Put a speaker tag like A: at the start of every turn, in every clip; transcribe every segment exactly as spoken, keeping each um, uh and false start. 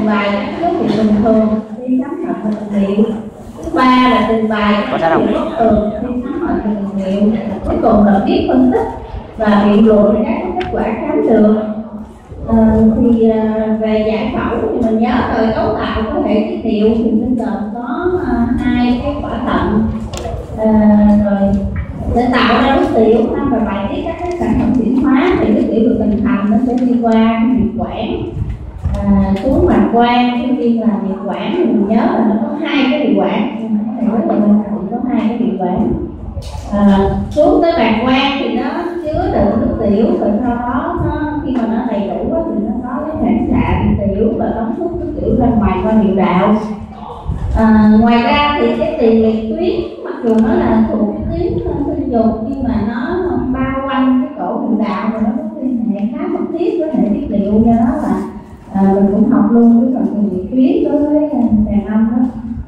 A: bày các dấu hiệu bình thường khi khám bệnh và bệnh liệu. Thứ ba là trình bày các dấu hiệu bất thường khi khám bệnh và bệnh liệu. Cuối cùng là viết phân tích và biện luận các kết quả khám được. À, thì à, về giải phẫu thì mình nhớ rồi, cấu tạo của hệ tiết niệu thì bây giờ có à, hai cái quả thận, à, rồi để tạo ra nước tiểu và bài tiết các cái sản phẩm chuyển hóa thì nước tiểu được hình thành nó sẽ đi qua huyệt quản à, xuống bàng quang. Trước tiên là huyệt quản thì mình nhớ là nó có hai cái huyệt quản, thì rất là quan trọng, có hai cái huyệt quản à, xuống tới bàng quang thì nó chứa đựng nước tiểu, rồi sau đó nó khi mà nó đầy đủ thì nó có cái phản xạ điện tiểu và tống xuất nước tiểu ra ngoài qua niệu đạo. À, ngoài ra thì cái tiền liệt tuyến mặc dù nó là thuộc cái tuyến sinh dục nhưng mà nó bao quanh cái cổ niệu đạo và nó có liên hệ khá mật thiết với hệ tiết niệu, do đó là à, mình cũng học luôn cái phần tiền liệt tuyến đối với đàn ông đó.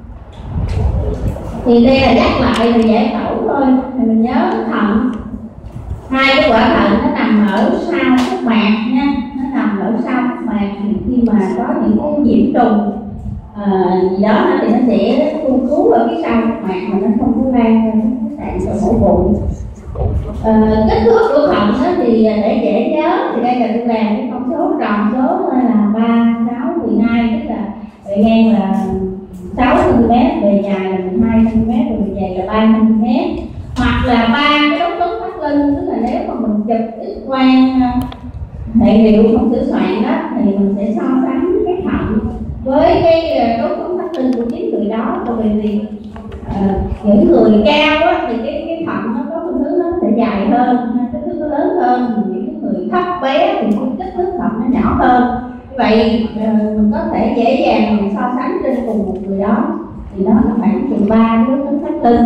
A: Thì đây là nhắc lại về giải phẫu thôi. Thì mình nhớ thận, hai cái quả thận nó nằm ở sau phúc mạc nha, nó nằm ở sau phúc mạc. Thì khi mà có những cái nhiễm trùng à, gì đó thì nó sẽ khu cứu ở phía sau phúc mạc mà nó không có lan ra cái tạng cho mổ bụng. À, kích thước của thận thì để dễ nhớ thì đây là tôi làm cái con số tròn số là ba, sáu, mười hai, tức là bề ngang là sáu xăng ti mét, bề dài là mười hai xăng ti mét, và bề dày là ba xăng ti mét, hoặc là ba cái đốt cứng thắt lưng. Tức là nếu mà mình chụp X quang hệ liệu không sửa soạn đó thì mình sẽ so sánh cái thận với cái đốt cứng thắt lưng của chính người đó. Bởi vì uh, những người cao á, thì cái cái thận nó có khuynh hướng nó sẽ dài hơn, kích thước nó lớn hơn. Những cái người thấp bé thì cái kích thước thận nó nhỏ hơn. Vậy mình có thể dễ dàng mình so sánh trên cùng một người đó, thì nó là khoảng từ ba đến bốn thắt lưng.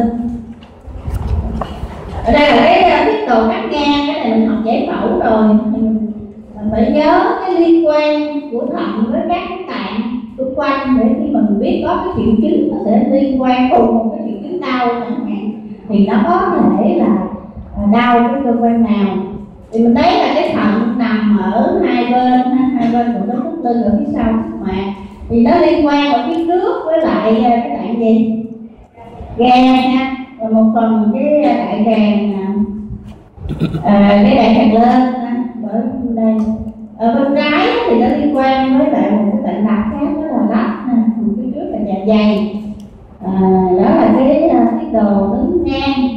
A: Ở đây là cái tiết đồ cắt ngang, cái này mình học giải phẫu rồi, mình phải nhớ cái liên quan của thận với các cái tạng xung quanh để khi mình biết có cái triệu chứng nó sẽ liên quan cùng một cái triệu chứng đau chẳng hạn, thì nó có thể là đau cái cơ quan nào. Thì mình thấy là cái thận nằm ở hai bên, hai bên của nó thắt lưng ở phía sau mà thì nó liên quan ở phía trước với lại cái tạng gì, gan nha, và một phần cái đại tràng, à, cái đại tràng lên ở đây. Ở bên trái thì nó liên quan với lại một cái tạng đặc khác, đó là lách, phía trước là dạ dày. À, đó là cái tiết đồ đứng ngang.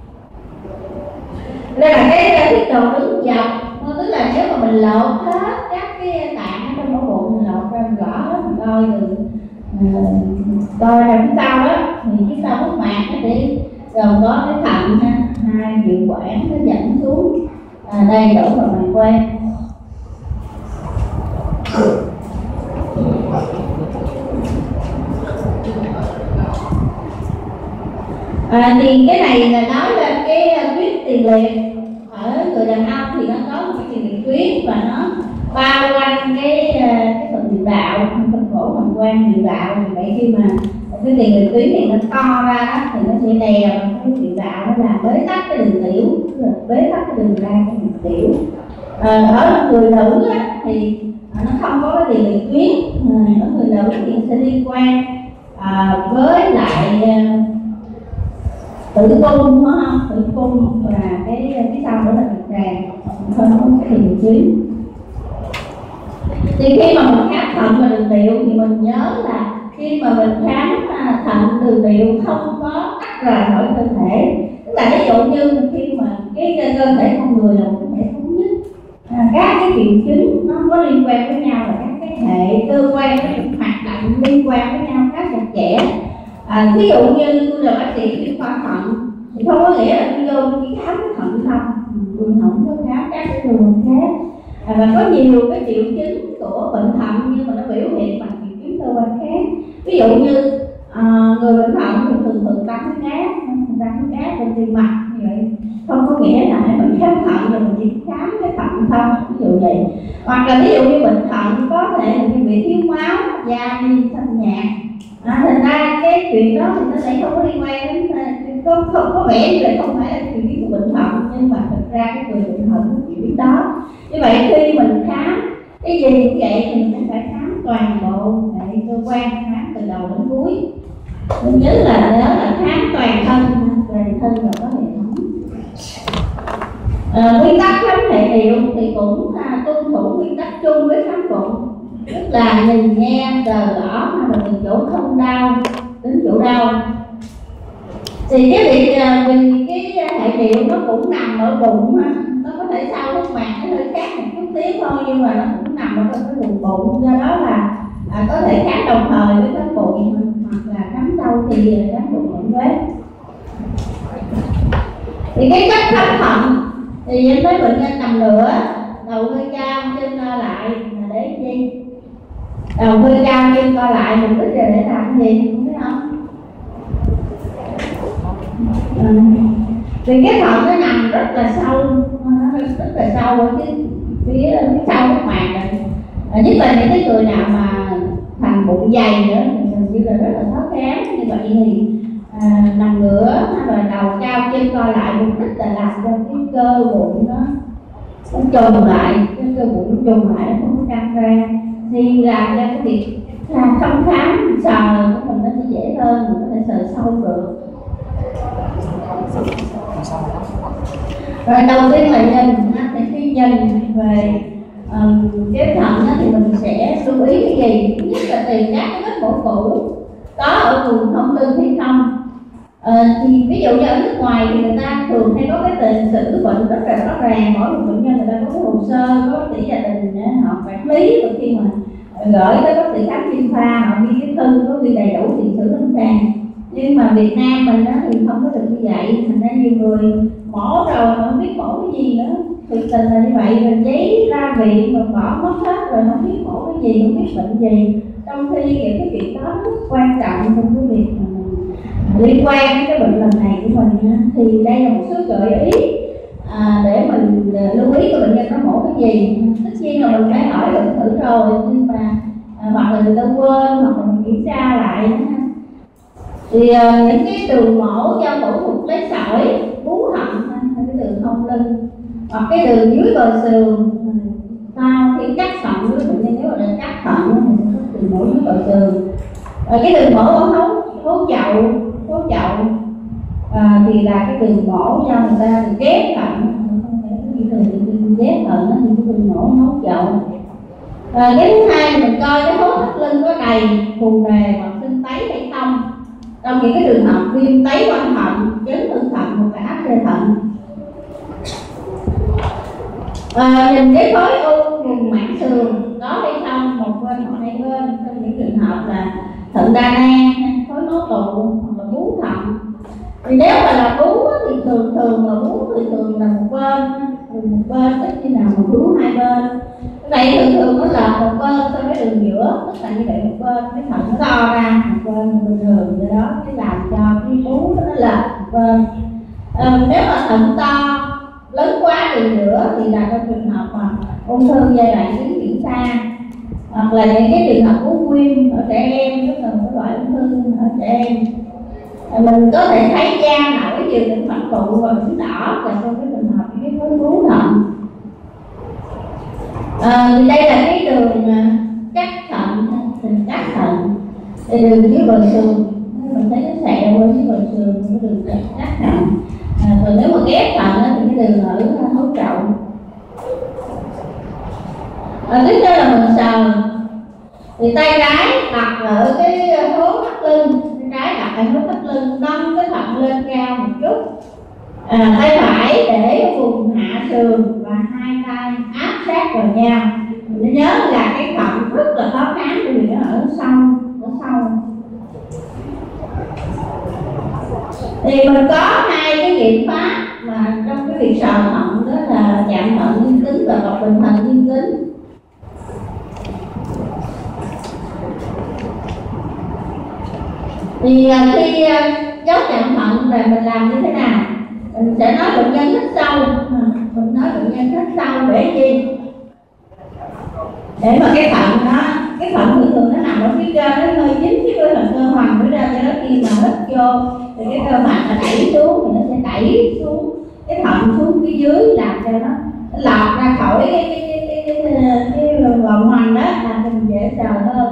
A: Đây là cái tiết đồ đứng dọc, tức là nếu mà mình lột hết các cái tạng trong mổ bụng, mình lột ra mình gõ hết, mình coi từ uh, coi ra phía sau đó, thì phía sau phúc mạc nó sẽ gồm có cái thận ha, hai huyệt quản nó dẫn xuống à, đây đổ vào bàng quang. À, thì cái này là nói lên cái tuyến tiền liệt. Ở người đàn ông thì nó có một cái tiền liệt tuyến và nó bao quanh cái cái phần niệu đạo, phần cổ bàng quang niệu đạo. Thì vậy khi mà cái tiền liệt tuyến thì nó to ra đó, thì nó sẽ đè vào cái niệu đạo, nó làm bế tắc cái đường tiểu, bế tắc cái đường ra cái đường tiểu. À, ở người nữ á, thì nó không có cái tiền liệt tuyến. À, ở người nữ thì sẽ liên quan à, với lại tử cung, đúng không? Tử cung và cái cái sau đó là trực tràng, không có cái tiền liệt tuyến. Thì khi mà mình khám thận và đường tiểu thì mình nhớ là khi mà mình khám thận đường tiểu không có tách rời khỏi cơ thể. Tức là ví dụ như khi mà cái cơ thể con người là một thể thống nhất, à, các cái triệu chứng nó có liên quan với nhau, và các cái hệ cơ quan nó cũng hoạt động liên quan với nhau khá chặt chẽ. À, ví dụ như tôi là bác sĩ chuyên khoa thận thì không có nghĩa là tôi vô chỉ khám cái thận không, tôi không có khám các cái đường khác. À, và có nhiều cái triệu chứng của bệnh thận nhưng mà nó biểu hiện bằng triệu chứng cơ quan khác. Ví dụ như à, người bệnh thận thì thường thường tăng huyết áp, tăng huyết áp trên tim mạch như vậy, không có nghĩa là mình khám thận rồi mình chỉ khám cái thận không, ví dụ vậy. Hoặc là ví dụ như bệnh thận có thể là bị thiếu máu, da đi xanh nhạt. À, thành ra cái chuyện đó thì nó sẽ không có liên quan đến, có không có vẻ như là không phải là triệu chứng của bệnh thận, nhưng mà thực ra cái người bệnh thận có triệu chứng đó. Như vậy khi mình khám cái gì cũng vậy thì mình phải khám toàn bộ hệ cơ quan, khám từ đầu đến cuối. Thứ nhất là nhớ là khám toàn thân, toàn thân và có hệ thống. À, nguyên tắc khám hệ điệu thì cũng à, tuân thủ nguyên tắc chung với khám bụng, tức là nhìn nghe sờ gõ hay là từ chỗ không đau đến chỗ đau. Thì cái việc à, vì cái hệ điệu nó cũng nằm ở bụng ha, nó có thể sau lúc mạc nó hơi khác một chút xíu thôi, nhưng mà nó cũng nằm ở trong cái vùng bụng, do đó là à, có thể khám đồng thời với khám bụng hoặc là khám sau thì khám bụng vẫn quét. Thì cái cách khám thận thì em thấy bệnh nhân nằm ngửa, đầu hơi cao, chân co lại là để chi? Đầu hơi cao, chân co lại mục đích là để làm gì, không biết không? À, vì cái thận nó nằm rất là sâu, nó rất là sâu ở cái phía phía sau cái màng này. À, nhất là những cái người nào mà thành bụng dày nữa thì gần như là rất là khó khám. Như vậy thì à, nằm ngửa hay là đầu cao chân co lại mục đích là làm cho cái cơ bụng nó nó trùng lại, cái cơ bụng nó trùng lại, nó không có căng ra, thì làm cho cái việc thăm khám sờ của mình nó sẽ dễ hơn, mình có thể sờ sâu được. Rồi đầu tiên là nhìn, thì khi nhìn về um, cái thận thì mình sẽ lưu ý cái gì? Thứ nhất là tìm các cái vết mổ cũ có ở vùng thông lưng hay không. À, thì ví dụ như ở nước ngoài thì người ta thường hay có cái tiền sử bệnh rất là rõ ràng, mỗi một bệnh nhân người ta có cái hồ sơ, có bác sĩ gia đình họ quản lý, và khi mà gửi tới bác sĩ khám chuyên khoa họ ghi cái thư có ghi đầy đủ tiền sử lâm sàng. Nhưng mà Việt Nam mình đó thì không có được như vậy, thành ra nhiều người mổ rồi mà không biết mổ cái gì nữa. Thực tình là như vậy, rồi giấy ra viện mà bỏ mất hết rồi, không biết mổ cái gì, không biết bệnh gì, trong khi cái việc đó rất quan trọng trong cái việc liên quan đến cái bệnh lần này của mình. Thì đây là một số gợi ý à, để mình lưu ý cái bệnh nhân nó mổ cái gì. Tất nhiên là mình phải hỏi bệnh thử rồi, nhưng mà à, hoặc là người ta quên, hoặc là mình kiểm tra lại. Thì à, những cái đường mổ do phẫu thuật lấy sỏi, bú thận, hay cái đường thông lưng, hoặc cái đường dưới bờ sườn, sau khi cắt thận với bệnh nhân nếu mà đã cắt thận thì sẽ có đường mổ dưới bờ sườn. À, cái đường mổ ở hố hố chậu hố chậu à, thì là cái đường mổ do người ta ghép thận, không phải cái đường ghép thận thì cái đường mổ hố chậu. À, cái thứ hai mình coi cái hố thắt lưng có đầy phù nề hoặc sưng tấy hay không. Trong những cái trường hợp viêm tấy quanh thận, chấn thương thận hoặc là áp xe thận. À, nhìn cái khối u vùng mảng sườn có hay không, một bên hoặc hai bên, trong những trường hợp là thận đa nang, khối máu tụ hoặc là bú thận. Thì nếu mà là bú thì thường thường là bú thì thường là một bên, thường một bên, ít khi nào mà bú hai bên. Cái này thường thường nó là một bên so với đường giữa, tức là như vậy một bên cái thận nó to ra, một bên bình thường, do đó cái làm cho cái bú nó là một bên. À, nếu mà thận to lớn quá đường giữa thì là trong trường hợp mà ung thư giai đoạn tiến triển xa, hoặc là những cái trường hợp u viêm ở trẻ em, tức là một loại ung thư ở trẻ em. À, mình có thể thấy da nổi nhiều những phản tụ và những đỏ là trong cái trường hợp cái khối bú thận. À, thì đây là cái đường cắt thận, đường cắt thận, thì đường dưới bờ sườn mình thấy nó sẹo ở dưới bờ sườn, cái đường cắt thận. À, còn nếu mà ghép thận thì cái đường ở hố chậu. À, tiếp theo là mình sờ, thì tay trái đặt ở cái hố thắt lưng, tay trái đặt ở hố thắt lưng, nâng cái thận lên cao một chút. À, tay phải để vùng hạ sườn và hai tay áp sát vào nhau. Mình nhớ là cái thận rất là khó khám vì nó ở sau, ở sau. Thì mình có hai cái biện pháp mà trong cái việc sờ thận, đó là chạm thận dương tính và lọc bình thận dương tính. Thì khi dấu chạm thận là mình làm như thế nào? Mình sẽ nói bệnh nhân hít sâu, mình nói bệnh nhân hít sâu để gì? Để mà cái thận nó, cái thận thường thường nó nằm ở phía trên, nó hơi dính cái cơ thận cơ hoành phía trên, cho đó khi mà hít vô thì cái cơ mặt nó đẩy xuống thì nó sẽ đẩy xuống cái thận xuống phía dưới, làm cho nó, nó lọt ra khỏi cái cái cái cái cái, cái, cái vòng hoành đó, làm cho mình dễ sờ hơn.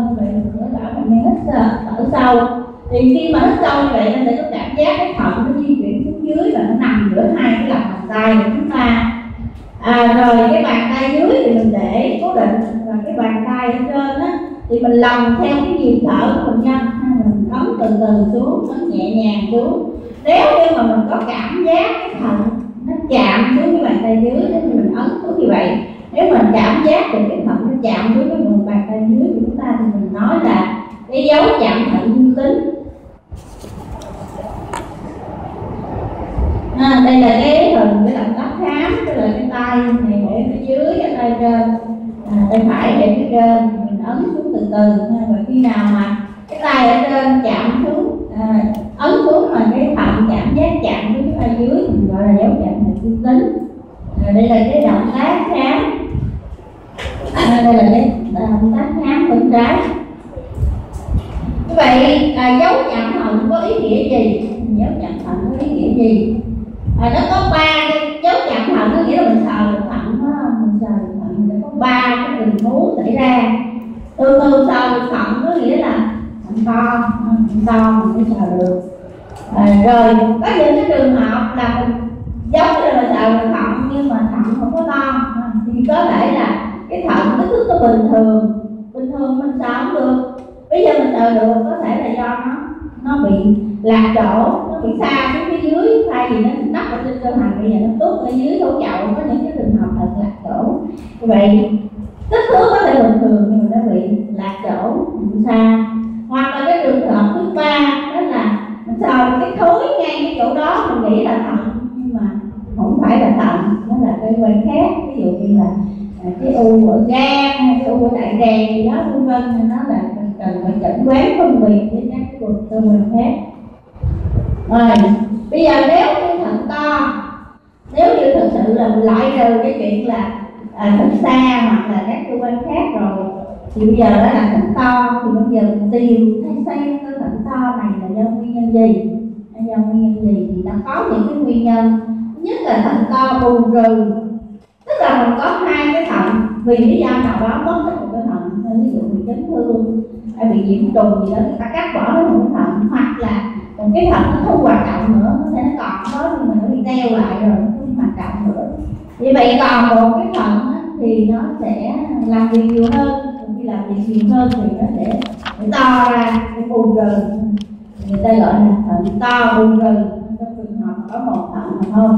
A: thở sâu. Thì khi mà hít sâu như vậy nó sẽ có cảm giác cái thận nó di chuyển xuống dưới và nó nằm giữa hai cái lòng bàn tay của chúng ta. À, rồi cái bàn tay dưới thì mình để cố định, và cái bàn tay ở trên á thì mình lòng theo cái nhịp thở của bệnh nhân, mình ấn từ từ xuống, ấn nhẹ nhàng xuống. Nếu như mà mình có cảm giác cái thận nó chạm xuống cái bàn tay dưới thì mình ấn xuống như vậy. Nếu mình cảm giác được cái thận nó chạm xuống cái vùng bàn tay dưới của chúng ta thì mình nói là cái dấu chạm thận dương tính. À, đây là cái hình cái động tác khám, tức là cái tay này để phía dưới, cái tay trên, à, tay phải để phía trên, mình ấn xuống từ từ. Và khi nào mà cái tay ở trên chạm xuống, à, ấn xuống mà cái thận cảm giác chạm xuống cái tay dưới thì mình gọi là dấu chạm thận dương tính. À, đây là cái động tác khám. À, đây là cái động tác khám bên trái. Như vậy à, dấu chạm thận có ý nghĩa gì? Dấu chạm thận có ý nghĩa gì? À, nó có ba cái dấu chạm thận, có nghĩa là mình sờ được thận đó, mình sờ được thận, mình có ba cái tình huống xảy ra. Từ từ sờ được thận có nghĩa là thận to, thận to mình mới sờ được. À, rồi có những cái trường hợp là mình giống như là sờ được thận nhưng mà thận không có to, à, thì có thể là cái thận kích thước nó bình thường, bình thường mình sờ không được. Bây giờ mình sờ được có thể là do nó nó bị lạc chỗ, nó bị xa xuống phía dưới, thay vì nó nắp ở trên cơ hành, bây giờ nó tốt ở dưới hỗ trợ. Có những cái trường hợp là lạc chỗ. Vậy kích thước có thể bình thường nhưng mà nó bị lạc chỗ, bị xa. Hoặc là cái trường hợp thứ ba đó là mình sờ cái thối ngay cái chỗ đó mình nghĩ là thận nhưng mà không phải là thận, nó là cơ quan khác. Ví dụ như là cái u ở gan, cái u ở đại tràng gì đó vân vân, nó là cần phải chẩn đoán phân biệt với các cái cơ quan khác. Rồi bây giờ nếu như thận to, nếu như thực sự là mình loại trừ cái chuyện là à, thận xa hoặc là các cơ quan khác rồi, thì bây giờ đó là thận to, thì bây giờ mình tìm thấy xem cái thận to này là do nguyên nhân gì, là do nguyên nhân gì. Thì ta có những cái nguyên nhân. Thứ nhất là thận to bù trừ, tức là mình có hai cái thận, vì lý do nào đó mất hết một cái thận, ví dụ bị chấn thương hay bị nhiễm trùng gì đó, người ta cắt bỏ nó một cái thận, hoặc là một cái thận nó không hoạt động nữa, có thể nó còn có nhưng mà nó bị teo lại rồi, nó không hoạt động nữa. Vì vậy còn một cái thận á, thì nó sẽ làm việc nhiều hơn, khi làm việc nhiều hơn thì nó sẽ, sẽ to ra cái bù trừ, người ta gọi là thận to bù trừ. Trong trường hợp có một thận mà thôi.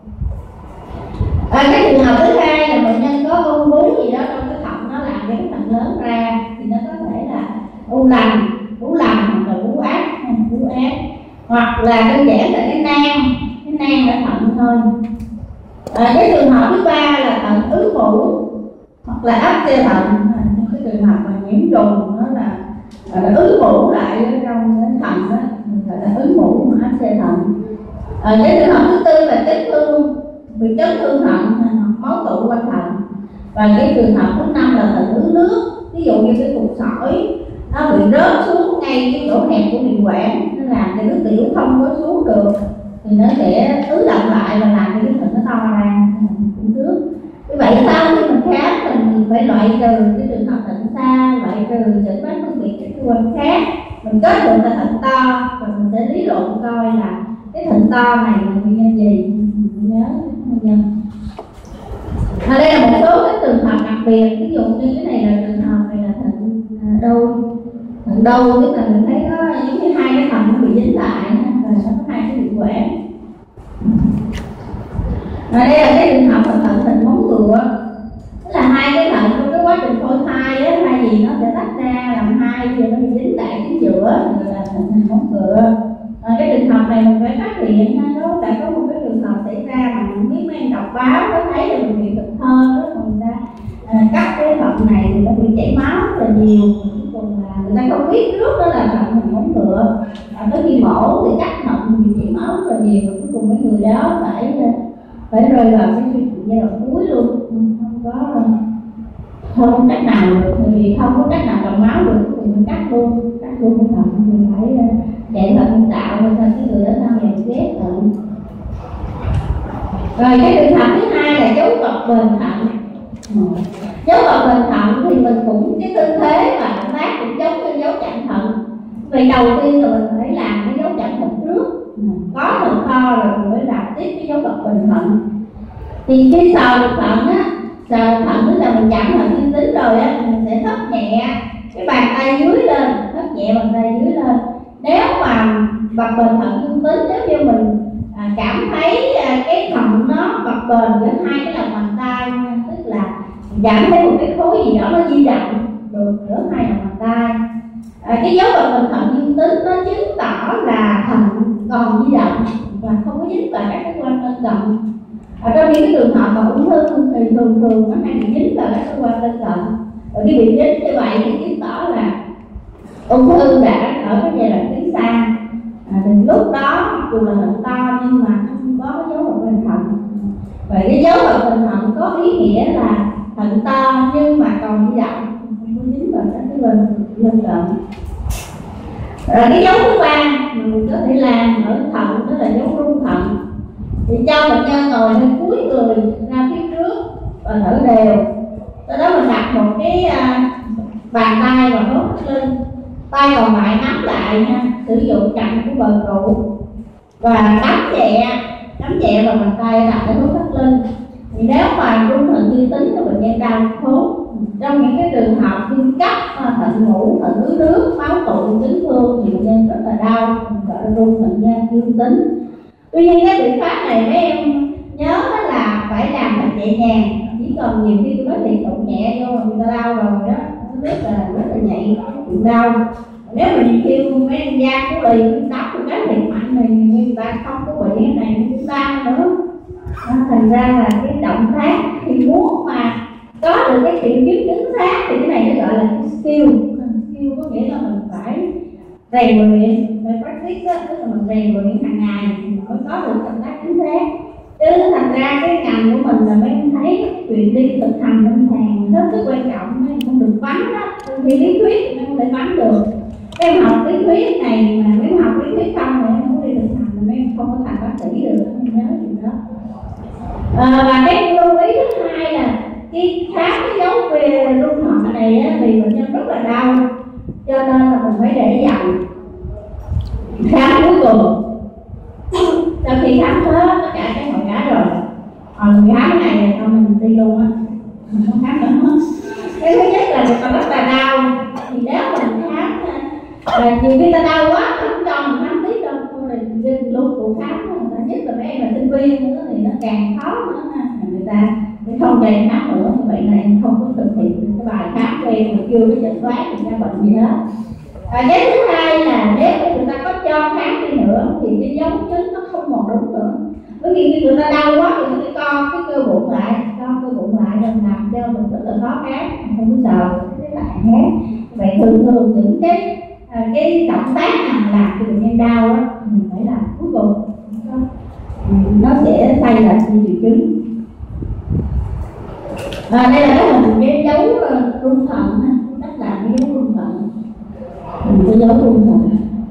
A: À, cái trường hợp thứ hai là bệnh nhân có u vú gì đó trong cái thận, nó làm cái thận lớn ra, thì nó có thể là u lành, vú lành hoặc là vú ác, vú ác, hoặc là đơn giản là cái nang, cái nang ở thận thôi. À, cái trường hợp thứ ba là thận ứ mủ hoặc là áp xe thận. Trong cái trường hợp mà nhiễm trùng nó là, là ứ mủ lại ở trong cái thận đó, gọi là ứ mủ áp xe thận. À, cái trường hợp thứ tư là chấn thương, bị chấn thương thận, máu tụ quanh thận. Và cái trường hợp thứ năm là thận ứ nước, ví dụ như cái cục sỏi nó bị rớt xuống ngay cái chỗ hẹp của niệu quản, nó làm cho nước tiểu không có xuống được, thì nó sẽ ứ động lại và làm cho cái thận nó to ra trước. Như vậy sau khi mình khám mình phải loại trừ cái trường hợp thận xa, loại trừ chẩn đoán phân biệt các cơ quan khác, mình kết luận là thận to, và mình sẽ lý luận coi là cái thận to này là nguyên nhân gì. Mình nhớ nguyên nhân. À, đây là một số cái trường hợp đặc biệt, ví dụ như cái này là trường hợp này là thận đôi. Thận đôi tức là mình thấy có giống như hai cái thận nó bị dính lại và nó có hai cái niệu quản. Và đây là cái trường hợp thận thận móng ngựa, tức là hai cái thận trong cái quá trình phôi thai á, hai gì nó sẽ tách ra làm hai, giờ nó bị dính lại chính giữa, gọi là thận thận móng ngựa. À, cái trường hợp này mình phải phát hiện nó đã có một cái trường hợp xảy ra mà mình biết mấy anh đọc báo có thấy là bệnh viện Cần Thơ đó, người ta à, cắt cái thận này thì nó bị chảy máu rất là nhiều. Còn là người ta không biết trước đó là thận thận móng ngựa, à, tới khi mổ thì cắt thận bị chảy máu rất là nhiều, và cuối cùng mấy người đó phải phải rơi vào cái suy giai đoạn cuối luôn, không có không có cách nào được, vì không có cách nào cầm máu được thì mình cắt luôn, cắt luôn cái thận, mình phải chạy thận nhân tạo rồi sao cái người đó sau này ghét thận. Rồi cái trường hợp thứ hai là dấu tật bền thận. Dấu tật bền thận thì mình cũng cái tư thế và động tác cũng giống như dấu chạm thận, vậy đầu tiên là mình phải làm cái dấu chậm thận trước, có thận to rồi mình mới làm tiếp cái dấu vật bình thận. Thì cái sờ được thận á, sờ thận tức là mình chạm thận dương tính rồi á, mình sẽ thấp nhẹ cái bàn tay dưới lên, thấp nhẹ bàn tay dưới lên. Nếu mà bập bền thận dương tính, nếu như mình à, cảm thấy à, cái thận nó bập bền giữa hai cái lòng bàn tay, tức là cảm thấy một cái khối gì đó nó di động được giữa hai lòng bàn tay, à, cái dấu bập bền thận dương tính nó chứng tỏ là thận còn di động và không có dính vào các cái quan lân cận. Ở trong những cái trường hợp mà ung thư thì thường thường nó hay bị dính vào các cái quan lân cận. Rồi cái bị dính như vậy thì chứng tỏ là ung thư đã ở cái giai đoạn tiến xa. À, thì lúc đó dù là thận to nhưng mà không có cái dấu bập bền thận. Vậy cái dấu bập bền thận có ý nghĩa là thận to nhưng mà còn di động, không có dính vào các cái bên lân cận. Rồi cái dấu thứ ba mình có thể làm ở thận đó là dấu rung thận. Thì cho bệnh nhân ngồi lên cúi người ra phía trước và thở đều. Sau đó mình đặt một cái uh, bàn tay vào hốt thắt lưng, tay còn lại nắm lại ha, sử dụng cạnh của bờ trụ và nắm nhẹ, nắm nhẹ vào bàn tay đặt ở hốt thắt lưng. Thì nếu mà rung thận dương tính thì bệnh nhân đau khốn. Trong những cái trường hợp viêm cấp, thận ngủ, thận ứ nước, máu tụ, chấn thương thì bệnh nhân rất là đau, gọi là rung thận dương tính. Tuy nhiên cái biện pháp này mấy em nhớ đó là phải làm thật nhẹ nhàng, chỉ cần nhiều khi tôi nói thiệt tụng nhẹ vô mà người ta đau rồi đó, nó rất là rất là nhạy chịu đau. Nếu mà nhiều khi mấy em da của lì đắp một cái thiệt mạnh này người ta không có bị cái này nó cũng đau nữa. Đó, thành ra là cái động tác thì muốn mà có được cái triệu chứng chính xác thì cái này nó gọi là cái skill. Skill có nghĩa là mình phải rèn luyện, phải practice đó, tức là mình rèn luyện hàng ngày mới có được động tác chính xác. Chứ thành ra cái ngành của mình là mấy em thấy chuyện đi thực hành lâm sàng rất rất quan trọng, mấy em không được bắn đó. Thì lý thuyết mấy em không thể bắn được. Mấy em học lý thuyết này mà mấy em học lý thuyết không thì em không có đi thực hành, mấy em không có thành bác sĩ được, em nhớ chuyện đó. À, và cái lưu ý thứ hai là cái khám cái dấu về rung thận này á, thì bệnh nhân rất là đau, cho nên là mình phải để dành khám cuối cùng. Sau khi khám hết tất cả cái hội cá rồi, còn khám cái này là mình đi luôn á, mình không khám nữa hết. Cái thứ nhất là người ta rất là đau, thì nếu mình khám là nhiều khi ta đau quá không cho mình khám tiếp đâu, thôi là đi luôn cuộc khám. Người ta nhất là mấy em là sinh viên nữa thì nó càng khó nữa ha, người ta để không cho em khám nữa, như vậy là em không có thực hiện cái bài khám của em, chưa có chẩn đoán thì ra bệnh gì hết. Và cái thứ hai là nếu người ta có cho khám đi nữa thì cái dấu chứng nó không còn đúng nữa. Bởi vì khi người ta đau quá thì người ta co cái cơ bụng lại, co cơ bụng lại nên làm cho mình rất là khó khám, không có sợ cái lại khác. Vậy thường thường những cái à, cái động tác nào làm cho bệnh nhân đau á mình phải làm cuối cùng, nó sẽ thay đổi triệu chứng. À, đây là cái hình cái dấu rung thận, cách làm cái dấu rung thận. Mình có dấu rung thận.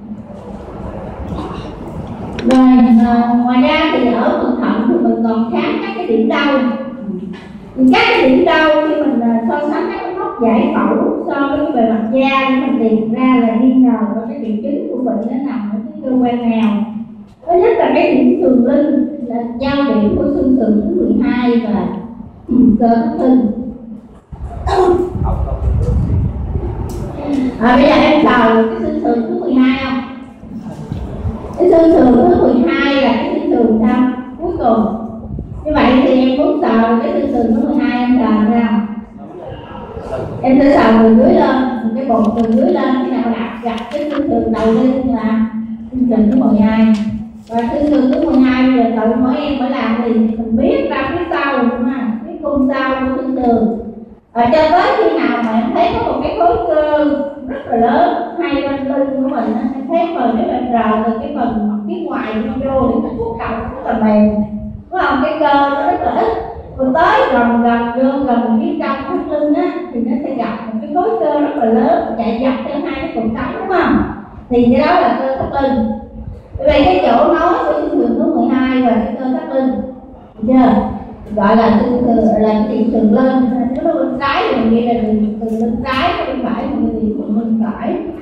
A: Rồi à, ngoài ra thì ở phần thận thì mình còn khám các cái điểm đau. Thì các cái điểm đau khi mình so sánh các cái mốc giải phẫu so với cái bề mặt da để mình tìm ra là nghi ngờ có cái triệu chứng của bệnh nó nằm ở cái cơ quan nào. Thứ nhất là cái điểm sườn lưng, là giao điểm của xương sườn thứ mười hai và cơ thắt lưng. À, bây giờ em vào cái xương sườn thứ mười hai không? Cái xương sườn thứ mười hai là cái xương sườn sao? Cuối cùng. Như vậy thì em muốn sờ cái xương sườn thứ mười hai em sờ ra không? Em sẽ sờ từ dưới lên, cái bụng từ dưới lên, khi nào đặt gặp cái xương sườn đầu tiên là xương sườn thứ mười hai. Và xương sườn thứ mười hai bây giờ tự mỗi em phải làm thì mình biết ra phía sau, ha, cái cung sau của xương sườn. Và cho tới khi nào mà em thấy có một cái khối cơ rất là lớn hai bên lưng của mình, em thấy phần nếu em rờ từ cái phần phía ngoài nó vô thì nó cuốc đầu rất là mềm, đúng không? Cái cơ nó rất là ít. Rồi tới gần gần vô gần phía trong thắt lưng á thì nó sẽ gặp một cái khối cơ rất là lớn chạy dọc theo hai cái cột sống, đúng không? Thì cái đó là cơ thắt lưng. Vậy cái chỗ nối của xương sườn thứ mười hai và cái cơ thắt lưng, được chưa? Gọi là xương sườn là cái sườn lên, nếu nó bên trái thì mình ghi là từ lưng trái, bên phải thì mình ghi từ lưng phải.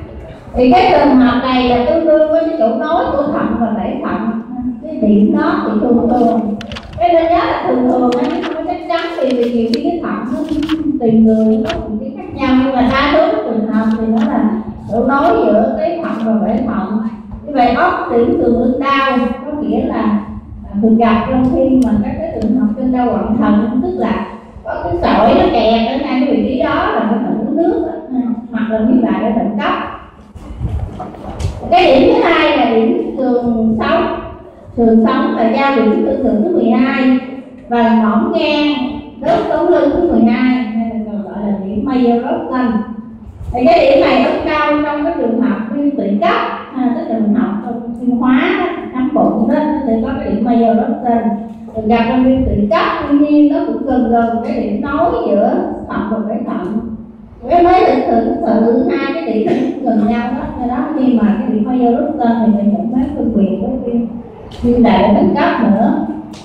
A: Thì cái trường hợp này là tương đương với cái chỗ nối của thận và bể thận. Cái điểm đó thì thường thường, cái nên nhớ là thường thường á, không có chắc chắn vì vì nhiều khi cái thận nó tùy người nó cũng cái khác nhau, nhưng mà đa số các trường hợp thì nó là chỗ nối giữa cái thận và bể thận. Như vậy có điểm thường lưng đau có nghĩa là thường gặp trong khi mà các cái trường hợp trên đau quặn thận, tức là có cái sỏi nó kẹt ở ngay cái vị trí đó là cái thận uống nước hoặc là như vậy ở thận cấp. Cái điểm thứ hai là điểm sườn sống. Sườn sống là giao điểm tư tưởng thứ mười hai và mỏng ngang đốt sống lưng thứ mười hai, hay là còn gọi là điểm Mayer Rosson. Thì cái điểm này rất cao trong cái trường hợp viêm tụy cấp, à, tức là mình học trong chuyên hóa nắm bụng đó thì có cái điểm Mayer Rosson được gặp trong viêm tụy cấp. Tuy nhiên nó cũng gần gần cái điểm nối giữa thận và bể thận. Cái mới thực sự sự hai cái điểm gần nhau đó, do đó khi mà cái điểm Mayer Rosson thì mình nhận mới phân biệt với viêm viêm đại thận cấp nữa.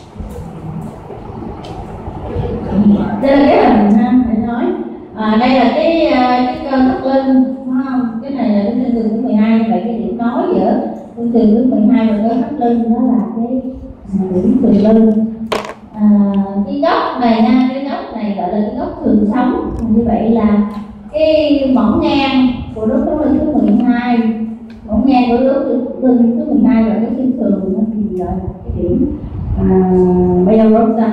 A: Đây là cái hình ha, phải nói à, đây là cái cái cơ thắt lưng, đúng không? Cái này là cái xương sườn thứ mười hai, vậy cái điểm nối giữa xương sườn thứ mười hai và cơ thắt lưng đó là cái điểm sườn lưng. À, cái góc này nha, cái góc này gọi là cái góc sườn sống. Như vậy là cái mỏng ngang của đốt sống lưng thứ mười hai, mỏng ngang của đốt lưng thứ mười hai và cái xương sườn thì gọi là cái điểm Mayer Rosson.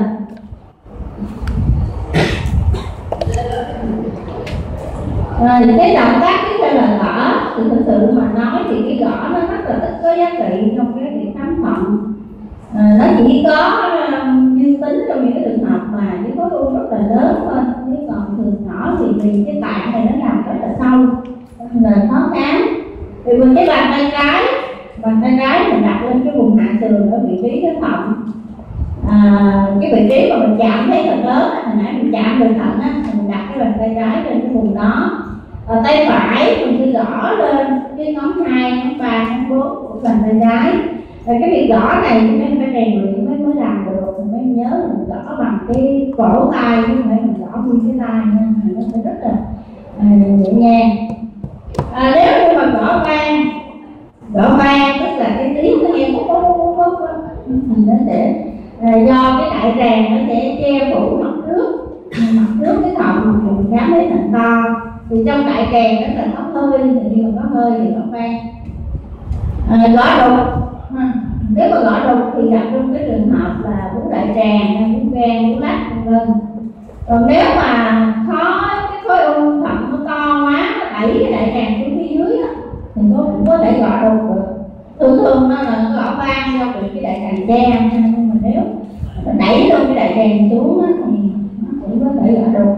A: Rồi cái động tác tiếp theo là gõ. Thì thực sự mà nói thì cái gõ nó rất là ít có giá trị trong cái việc khám thận. À, nó chỉ có um, dương tính trong những cái trường hợp mà cái khối u rất là lớn thôi, chứ còn thường nhỏ thì vì cái tạng này nó nằm rất là sâu nên là khó khám. Thì với cái bàn tay trái, bàn tay trái mình đặt lên cái vùng hạ sườn ở vị trí cái thận. À, cái vị trí mà mình chạm thấy thật lớn, hồi nãy mình chạm được thận á, mình đặt cái bàn tay trái lên cái vùng đó. À, tay phải mình sẽ gõ lên cái ngón hai, ngón ba, ngón bốn của bàn tay trái. Rồi cái việc gõ này chúng ta phải rèn luyện mới mới làm được, mình mới nhớ là mình gõ bằng cái cổ tay chứ không phải mình gõ nguyên cái tay nha, nó phải rất là à, nhẹ nhàng. À, nếu như mà gõ vang, gõ vang tức là cái tiếng nó nghe bút bút bút bút thì nó sẽ à, do cái đại tràng nó sẽ che phủ mặt trước, mặt trước cái thận thì mình khám thấy thận to. Thì trong đại tràng nó là có hơi, thì khi mà có hơi thì gõ vang. À, gõ đục, nếu mà gõ đục thì gặp trong cái trường hợp là vú đại tràng, vú gan, vú lách vân vân. Còn nếu mà khó cái khối u thận nó to quá, nó đẩy cái đại tràng xuống phía dưới đó, thì nó cũng có thể gõ đục được. Thường thường nó là nó gõ vang do bị cái đại tràng che, nhưng mà nếu nó đẩy luôn cái đại tràng xuống đó, thì nó cũng có thể gõ đục.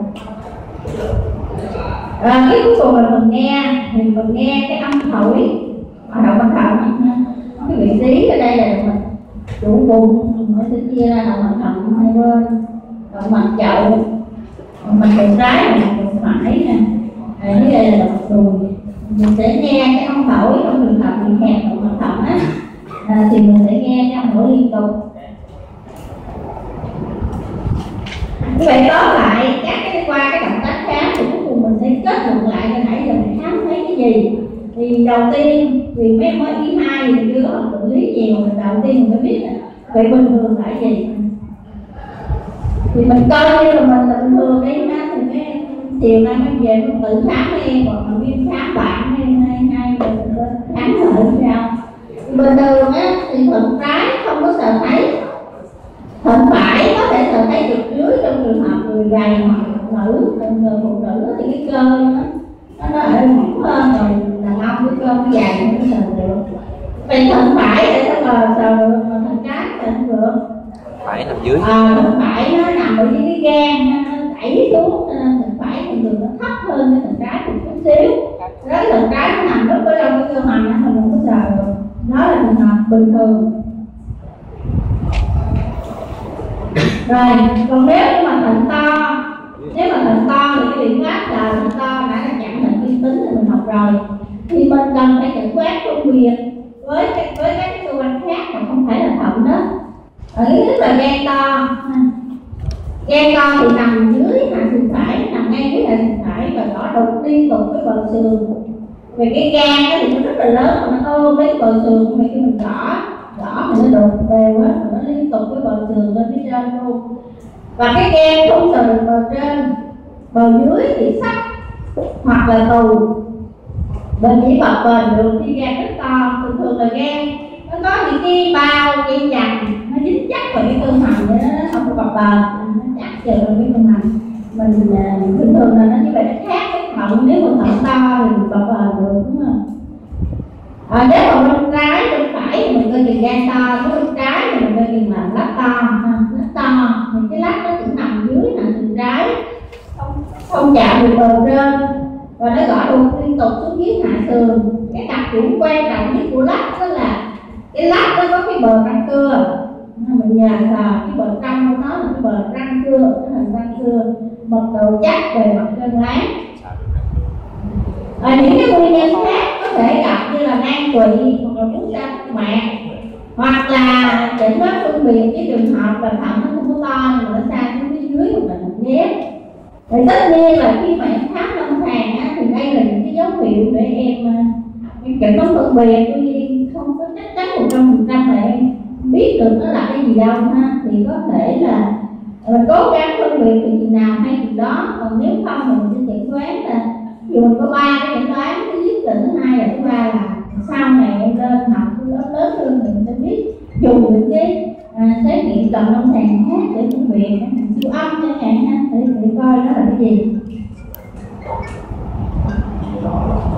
A: À, cái cuối cùng là mình nghe, thì mình nghe cái âm thổi ở động mạch thận. Cái vị trí ở đây là động mạch chủ bụng, nó sẽ chia ra động mạch thận hai bên, động mạch chậu, động mạch đùi trái, động mạch đùi phải nè, à, dưới đây là động mạch đùi. Mình sẽ nghe cái âm thổi trong trường hợp bị hẹp động mạch thận á, à, thì mình sẽ nghe cái âm thổi liên tục. Như vậy tóm lại các cái qua cái động tác khám thì cuối cùng mình sẽ kết luận lại cho nãy giờ mình khám thấy cái gì. Thì đầu tiên vì mấy mới ý hai thì chưa có học tự lý nhiều, thì đầu tiên mình phải biết là vậy bình thường là gì. Thì mình coi như là mình là bình thường đi ha, thì cái chiều nay mới về mình tự khám đi, hoặc là viêm khám bạn hay hay hay khám là như sao. Thì bình thường á thì thận trái không có sợ thấy, thận phải có thể sợ thấy được dưới trong trường hợp người gầy hoặc nữ, người phụ nữ thì cái cơ nó nó ở mỏng hơn, rồi đàn ông cái cơ nó dài không có sờ được. Vì thận phải để sao mà sờ được, mà thận trái sờ không được.
B: Phải nằm dưới.
A: À, thận phải nó nằm ở dưới cái gan, nó đẩy xuống, thận phải thì thường nó thấp hơn cái thận trái một chút xíu. Đó thận trái nó nằm rất ở trong cái cơ hoành, nó không có sờ được. Đó là trường hợp bình thường. Rồi, còn nếu như mà thận to, nếu mà thận to thì cái biện pháp là thận to đã là chặn thận vi tính thì mình học rồi, thì mình cần phải kiểm soát phân biệt với các với các cái cơ quan khác mà không phải là thận đó. Ở cái nhất là gan to, gan to thì nằm dưới hạ sườn phải, nằm ngay dưới hạ sườn phải và gõ đục liên tục cái bờ sườn về cái gan đó thì nó rất là lớn, mà nó ôm lấy bờ sườn, mà khi mình gõ gõ thì nó đục đều á, nó liên tục cái bờ sườn lên phía trên luôn. Và cái gan không sờ được bờ trên, bờ dưới thì sắt hoặc là tù, mình chỉ bập bền được khi gan rất to. Thường thường là gan nó có những cái bao dây dằn nó dính chắc vào cái cơ hoành vậy đó, nó không có bập bền, nó chắc vào cái cơ hoành. Mình thường thường là nó như vậy, nó khác cái thận. Nếu mà thận to thì mình bập bền được, đúng không? À, nếu mà bên trái bên phải thì mình coi chừng gan to, nếu bên trái thì mình coi chừng là lách to. Lách to thì cái lách nó cũng nằm dưới nè, từ trái không, không chạm được bờ trên, và nó gõ đục liên tục xuống dưới hạ sườn. Cái đặc điểm quan trọng nhất của lách đó là cái lách nó có cái bờ răng cưa, mình nhờ sờ cái bờ trong của nó là cái bờ răng cưa, cái hình răng cưa, mật độ chắc về mặt gân láng. À, những cái nguyên nhân khác có thể gặp như là nan tụy hoặc là bút ra mạc, hoặc là chẩn đoán phân biệt với trường hợp là thận nó không có to nhưng mà nó sang xuống phía dưới hoặc là thận ghép. Thì tất nhiên là khi mà em khám lâm sàng á, thì đây là những cái dấu hiệu để em em chẩn đoán phân biệt. Tuy nhiên không có chắc chắn một trăm phần trăm là em biết được nó là cái gì đâu ha, thì có thể là mình cố gắng phân biệt từ gì nào hay từ đó. Còn nếu không thì mình sẽ chẩn đoán là dù mình có ba cái chẩn đoán, thứ nhất là thứ hai là thứ ba là sau này em lên học lớp lớn hơn thì mình sẽ biết dùng những cái à, xét nghiệm cận lâm sàng khác để phân biệt, siêu âm chẳng hạn ha, để, để coi nó là cái gì.